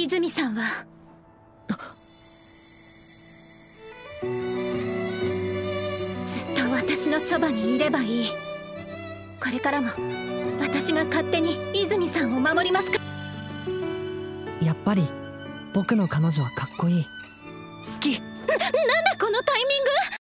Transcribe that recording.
泉さんはずっと私のそばにいればいい。これからも私が勝手に泉さんを守りますか。 やっぱり僕の彼女はかっこいい。好き。 なんだこのタイミング。